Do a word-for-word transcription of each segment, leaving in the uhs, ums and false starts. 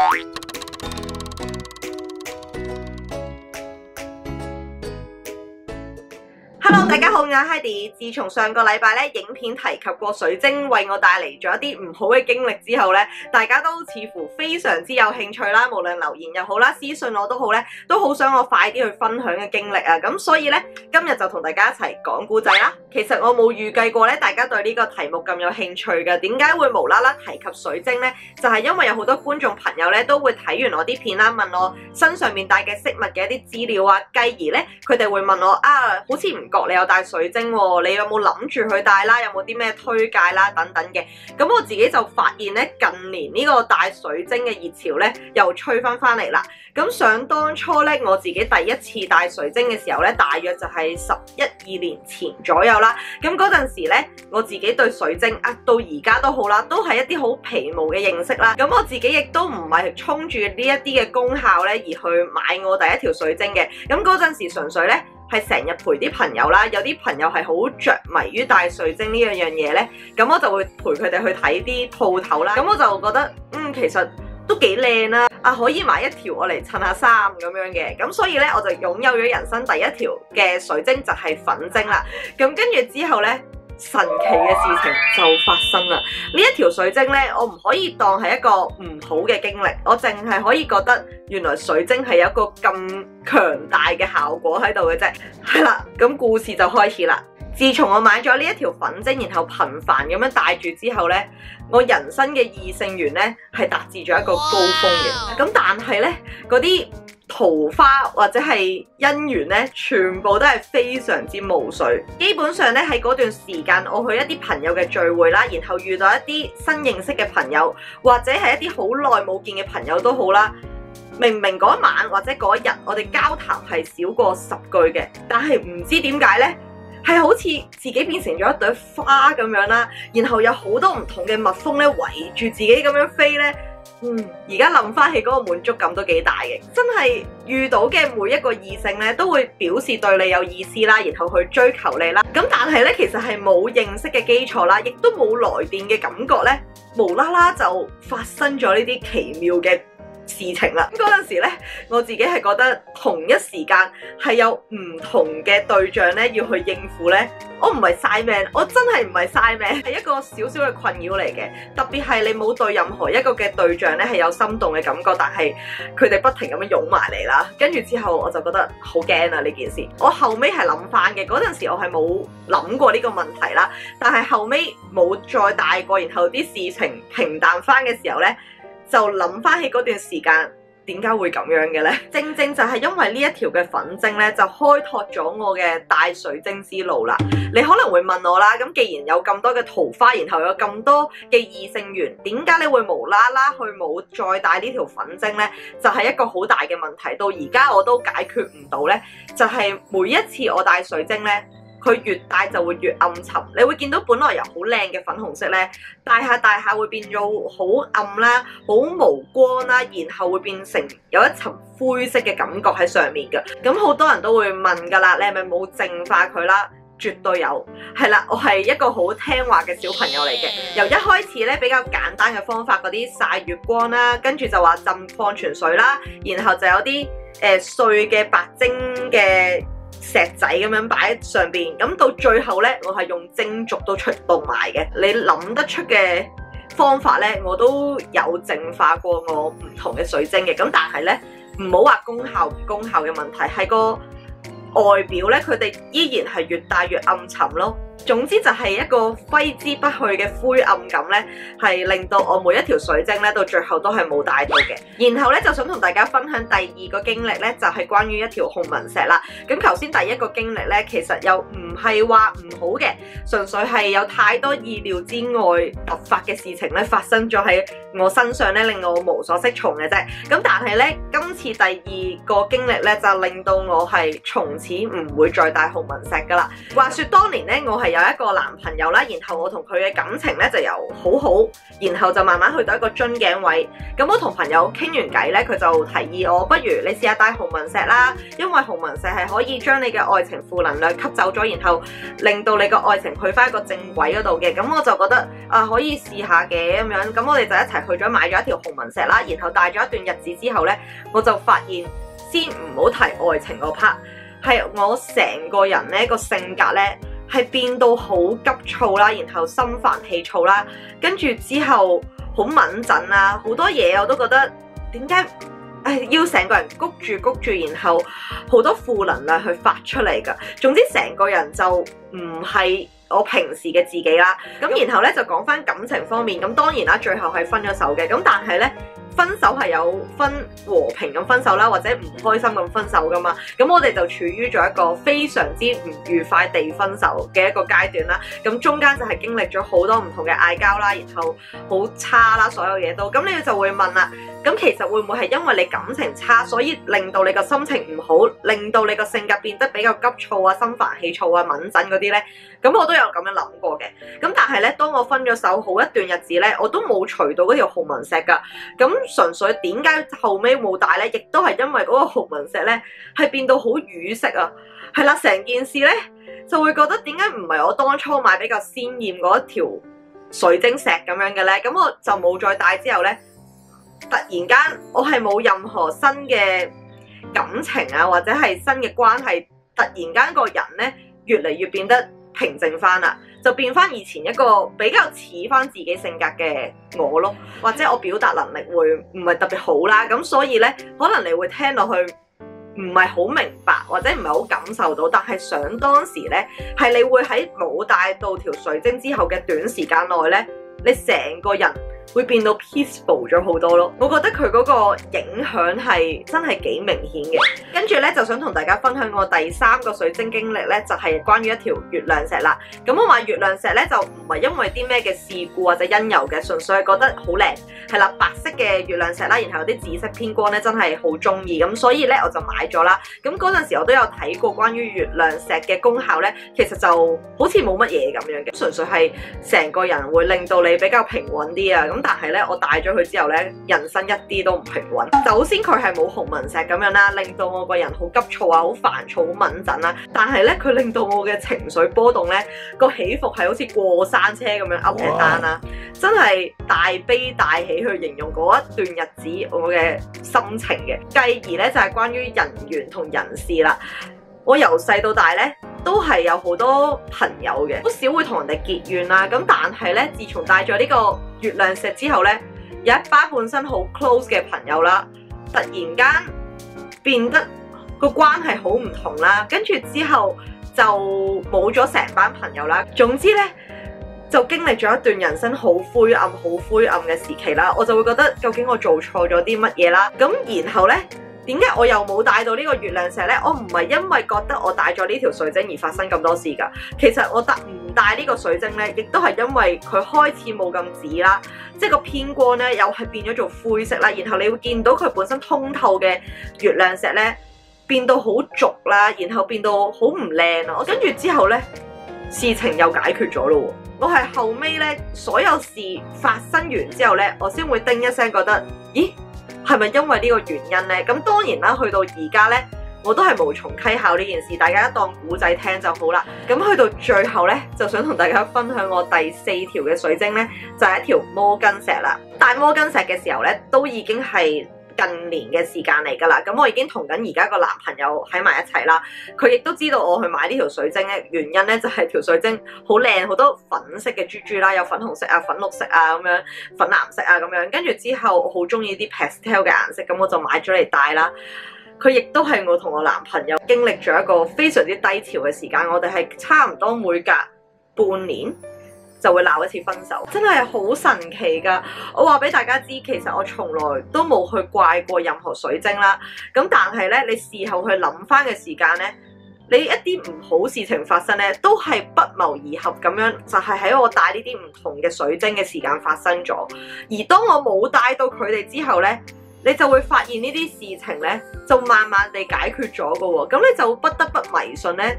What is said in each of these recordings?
Hello， 大家好，我係 Heidi。自從上個禮拜咧，影片提及過水晶為我帶嚟咗一啲唔好嘅經歷之後咧，大家都似乎非常之有興趣啦。無論留言又好啦，私信我都好咧，都好想我快啲去分享嘅經歷啊。咁所以咧，今日就同大家一齊講故仔啦。其實我冇預計過咧，大家對呢個題目咁有興趣嘅。點解會無啦啦提及水晶呢？就係因為有好多觀眾朋友咧都會睇完我啲片啦，問我身上面戴嘅飾物嘅一啲資料啊，繼而咧佢哋會問我啊，好似唔覺你有戴水晶喎，你有冇諗住去戴啦？有冇啲咩推介啦？等等嘅。咁我自己就發現咧，近年呢個戴水晶嘅熱潮咧又吹翻翻嚟啦。咁想當初咧，我自己第一次戴水晶嘅時候咧，大約就係十一二年前左右啦。咁嗰陣時咧，我自己對水晶啊，到而家都好啦，都係一啲好皮毛嘅認識啦。咁我自己亦都唔係衝住呢一啲嘅功效咧而去買我第一條水晶嘅。咁嗰陣時純粹咧係成日陪啲朋友啦，有啲朋友係好着迷於戴水晶呢樣樣嘢咧，咁我就會陪佢哋去睇啲鋪頭啦。咁我就覺得嗯，其實都幾靚啦，啊可以買一條我嚟襯下衫咁樣嘅。咁所以咧我就擁有咗人生第一條嘅水晶就係粉晶啦。咁跟住之後咧，神奇嘅事情就發生啦！呢一條水晶咧，我唔可以當係一個唔好嘅經歷，我淨係可以覺得原來水晶係有一個咁強大嘅效果喺度嘅啫。係啦，咁故事就開始啦。自從我買咗呢一條粉晶，然後頻繁咁樣戴住之後咧，我人生嘅異性緣咧係達至咗一個高峰嘅。咁但係咧，嗰啲桃花或者係姻緣咧，全部都係非常之無水。基本上咧喺嗰段時間，我去一啲朋友嘅聚會啦，然後遇到一啲新認識嘅朋友，或者係一啲好耐冇見嘅朋友都好啦。明明嗰晚或者嗰日我哋交談係少過十句嘅，但係唔知點解咧，係好似自己變成咗一朵花咁樣啦，然後有好多唔同嘅蜜蜂咧圍住自己咁樣飛咧。嗯，而家諗翻起嗰個滿足感都幾大嘅，真係遇到嘅每一個異性咧都會表示對你有意思啦，然後去追求你啦。咁但係咧其實係冇認識嘅基礎啦，亦都冇來電嘅感覺咧，無啦啦就發生咗呢啲奇妙嘅事情啦。嗰陣時咧，我自己係覺得同一時間係有唔同嘅對象咧要去應付咧，我唔係晒命，我真係唔係晒命，係一個少少嘅困擾嚟嘅。特別係你冇對任何一個嘅對象咧係有心動嘅感覺，但係佢哋不停咁樣湧埋嚟啦，跟住之後我就覺得好驚啊呢件事。我後尾係諗翻嘅，嗰陣時我係冇諗過呢個問題啦，但係後尾冇再戴過，然後啲事情平淡翻嘅時候咧，就諗翻起嗰段時間點解會咁樣嘅咧？正正就係因為呢一條嘅粉晶咧，就開拓咗我嘅戴水晶之路啦。你可能會問我啦，咁既然有咁多嘅桃花，然後有咁多嘅異性緣，點解你會無啦啦去冇再戴呢條粉晶咧？就係一個好大嘅問題，到而家我都解決唔到咧。就係每一次我戴水晶咧，佢越戴就會越暗沉，你會見到本來由好靚嘅粉紅色咧，戴下戴下會變咗好暗啦，好無光啦，然後會變成有一層灰色嘅感覺喺上面嘅。咁好多人都會問噶啦，你係咪冇淨化佢啦？絕對有，係啦，我係一個好聽話嘅小朋友嚟嘅。由一開始咧比較簡單嘅方法，嗰啲曬月光啦，跟住就話浸礦泉水啦，然後就有啲誒、呃、碎嘅白晶嘅石仔咁樣擺喺上邊，咁到最後咧，我係用晶燭都出動埋嘅。你諗得出嘅方法咧，我都有淨化過我唔同嘅水晶嘅。咁但係咧，唔好話功效唔功效嘅問題，係個外表咧，佢哋依然係越戴越暗沉咯。總之就係一個揮之不去嘅灰暗感咧，係令到我每一條水晶咧到最後都係冇戴到嘅。然後咧就想同大家分享第二個經歷咧，就係關於一條紅紋石啦。咁頭先第一個經歷咧，其實又唔係話唔好嘅，純粹係有太多意料之外突發嘅事情咧發生咗喺我身上咧，令我無所適從嘅啫。咁但係咧，今次第二個經歷咧就令到我係從此唔會再戴紅紋石噶啦。話說當年咧，我係有一個男朋友啦，然後我同佢嘅感情咧就由好好，然後就慢慢去到一個樽頸位。咁我同朋友傾完偈咧，佢就提議我，不如你試下戴紅紋石啦，因為紅紋石係可以將你嘅愛情負能量吸走咗，然後令到你個愛情去翻一個正軌嗰度嘅。咁我就覺得啊，可以試下嘅咁樣。咁我哋就一齊去咗買咗一條紅紋石啦，然後戴咗一段日子之後咧，我就發現先唔好提愛情嗰 part， 係我成個人咧個性格咧係變到好急躁啦，然後心煩氣躁啦，跟住之後好敏感啦，好多嘢我都覺得點解誒要成個人谷住谷住，然後好多負能量去發出嚟㗎。總之成個人就唔係我平時嘅自己啦。咁然後咧就講翻感情方面，咁當然啦，最後係分咗手嘅。咁但係咧，分手係有分和平咁分手啦，或者唔開心咁分手噶嘛。咁我哋就處於咗一個非常之唔愉快地分手嘅一個階段啦。咁中間就係經歷咗好多唔同嘅嗌交啦，然後好差啦，所有嘢都。咁你就會問啦，咁其實會唔會係因為你感情差，所以令到你個心情唔好，令到你個性格變得比較急躁啊、心煩氣躁啊、敏感嗰啲咧？咁我都有咁樣諗過嘅。咁但係咧，當我分咗手好一段日子咧，我都冇除到嗰條紅紋石噶。咁純粹點解後尾冇戴咧？亦都係因為嗰個紅紋石咧係變到好瘀色啊。係啦，成件事咧就會覺得點解唔係我當初買比較鮮豔嗰一條水晶石咁樣嘅咧？咁我就冇再戴之後咧，突然間我係冇任何新嘅感情啊，或者係新嘅關係，突然間個人咧越嚟越變得平靜翻啦，就變翻以前一個比較似翻自己性格嘅我咯，或者我表達能力會唔係特別好啦，咁所以咧可能你會聽落去唔係好明白或者唔係好感受到，但係想當時咧係你會喺冇戴到條水晶之後嘅短時間內咧，你成個人會變到 peaceful 咗好多咯。我覺得佢嗰個影響係真係幾明顯嘅。跟住咧就想同大家分享我第三個水晶經歷咧，就係關於一條月亮石啦。咁我買月亮石咧就唔係因為啲咩嘅事故或者因由嘅，純粹係覺得好靚，係啦，白色嘅月亮石啦，然後有啲紫色偏光咧，真係好中意，咁所以咧我就買咗啦。咁嗰陣時我都有睇過關於月亮石嘅功效咧，其實就好似冇乜嘢咁樣嘅，純粹係成個人會令到你比較平穩啲啊。咁但係咧我戴咗佢之後咧，人生一啲都唔平穩。首先佢係冇紅紋石咁樣啦，令到我個人好急躁啊，好煩躁，好敏感啦。但係咧佢令到我嘅情緒波動咧，個起伏係好似過山車咁樣 up and down 啦，真係大悲大喜去形容嗰一段日子我嘅心情嘅。繼而咧就係關於人緣同人事啦。我由細到大咧都係有好多朋友嘅，好少會同人哋結怨啦。咁但係咧，自從戴咗呢個月亮石之後咧，有一班本身好 close 嘅朋友啦，突然間變得個關係好唔同啦。跟住之後就冇咗成班朋友啦。總之咧，就經歷咗一段人生好灰暗、好灰暗嘅時期啦。我就會覺得究竟我做錯咗啲乜嘢啦？咁然後咧。點解我又冇戴到呢個月亮石呢？我唔係因為覺得我戴咗呢條水晶而發生咁多事㗎。其實我戴唔戴呢個水晶呢，亦都係因為佢開始冇咁紫啦，即係個偏光呢又係變咗做灰色啦。然後你會見到佢本身通透嘅月亮石呢變到好濁啦，然後變到好唔靚啊！我跟住之後呢，事情又解決咗咯。我係後尾呢，所有事發生完之後呢，我先會叮一聲覺得，咦？係咪因為呢個原因呢？咁當然啦，去到而家呢，我都係無從稽考呢件事，大家當古仔聽就好啦。咁去到最後呢，就想同大家分享我第四條嘅水晶呢，就係一條摩根石啦。戴摩根石嘅時候呢，都已經係近年嘅時間嚟㗎啦。咁我已經同緊而家個男朋友喺埋一齊啦。佢亦都知道我去買呢條水晶嘅原因呢，就係條水晶好靚，好多粉色嘅珠珠啦，有粉紅色啊、粉綠色啊咁樣，粉藍色啊咁樣。跟住之後我好中意啲 pastel 嘅顏色，咁我就買咗嚟戴啦。佢亦都係我同我男朋友經歷咗一個非常之低潮嘅時間，我哋係差唔多每隔半年就會鬧一次分手，真係好神奇㗎！我話俾大家知，其實我從來都冇去怪過任何水晶啦。咁但係咧，你事後去諗翻嘅時間咧，你一啲唔好事情發生咧，都係不謀而合咁樣，就係喺我戴呢啲唔同嘅水晶嘅時間發生咗。而當我冇戴到佢哋之後咧，你就會發現呢啲事情咧，就慢慢地解決咗㗎喎。咁你就不得不迷信咧，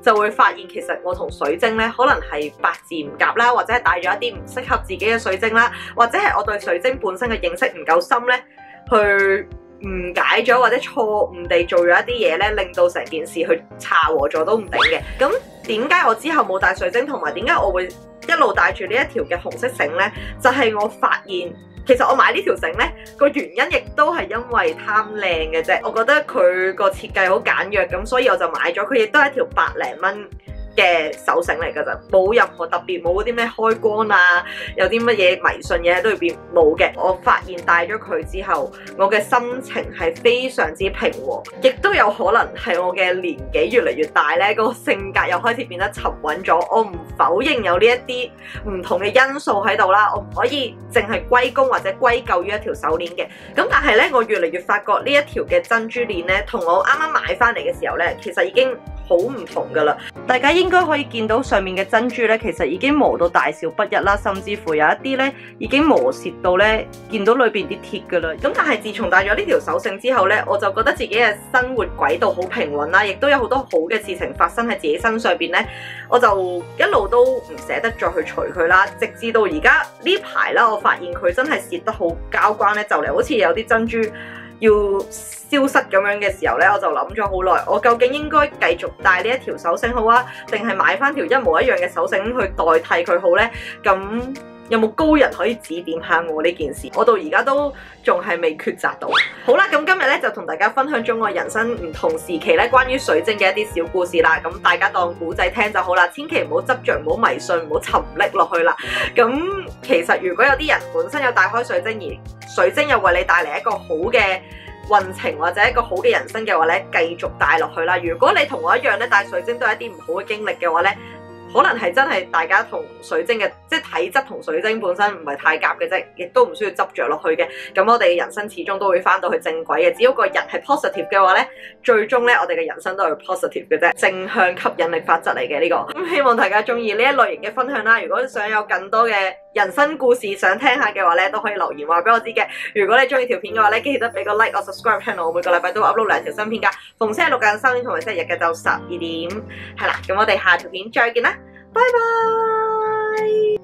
就會發現其實我同水晶咧可能係八字唔夾啦，或者係帶咗一啲唔適合自己嘅水晶啦，或者係我對水晶本身嘅認識唔夠深咧，去誤解咗或者錯誤地做咗一啲嘢咧，令到成件事去查和咗都唔定嘅。咁點解我之後冇帶水晶，同埋點解我會一路帶住呢一條嘅紅色繩咧？就係、是、我發現其實我買呢條繩咧個原因亦都係因為貪靚嘅啫。我覺得佢個設計好簡約，咁所以我就買咗佢，亦都係一條百零蚊嘅手繩嚟㗎咋，冇任何特別，冇嗰啲咩開光啊，有啲乜嘢迷信嘢喺裏邊冇嘅。我發現戴咗佢之後，我嘅心情係非常之平和，亦都有可能係我嘅年紀越嚟越大咧，個性格又開始變得沉穩咗。我唔否認有呢一啲唔同嘅因素喺度啦，我唔可以淨係歸功或者歸咎於一條手鏈嘅。咁但係咧，我越嚟越發覺呢一條嘅珍珠鏈咧，同我啱啱買翻嚟嘅時候咧，其實已經好唔同噶啦。大家應該可以見到上面嘅珍珠咧，其實已經磨到大小不一啦，甚至乎有一啲咧已經磨蝕到咧見到裏邊啲鐵噶啦。咁但係自從戴咗呢條手繩之後咧，我就覺得自己嘅生活軌道好平穩啦，亦都有好多好嘅事情發生喺自己身上邊咧，我就一路都唔捨得再去除佢啦。直至到而家呢排啦，我發現佢真係蝕得好交關咧，就嚟好似有啲珍珠要消失咁樣嘅時候咧，我就諗咗好耐，我究竟應該繼續戴呢一條手繩好啊，定係買翻條一模一樣嘅手繩去代替佢好呢？咁有冇高人可以指點下我呢件事？我到而家都仲係未抉擇到。好啦，咁今日咧就同大家分享咗我人生唔同時期咧關於水晶嘅一啲小故事啦。咁大家當古仔聽就好啦，千祈唔好執着，唔好迷信，唔好沉溺落去啦。咁其實如果有啲人本身有戴開水晶，而水晶又為你帶嚟一個好嘅運程或者一個好嘅人生嘅話咧，繼續帶落去啦。如果你同我一樣咧，戴水晶都係一啲唔好嘅經歷嘅話咧，可能係真係大家同水晶嘅即係體質同水晶本身唔係太夾嘅啫，亦都唔需要執着落去嘅。咁我哋嘅人生始終都會翻到去正軌嘅。只要個人係 positive 嘅話咧，最終咧我哋嘅人生都係 positive 嘅啫，正向吸引力法則嚟嘅呢個。咁希望大家中意呢一類型嘅分享啦。如果想有更多嘅人生故事想聽下嘅話咧，都可以留言話俾我知嘅。如果你中意條片嘅話咧，記得俾個 like 我 subscribe channel， 我每個禮拜都會 upload 兩條新片噶。逢星期六嘅三點同埋星期日嘅就十二點。係啦，咁我哋下條片再見啦，拜拜。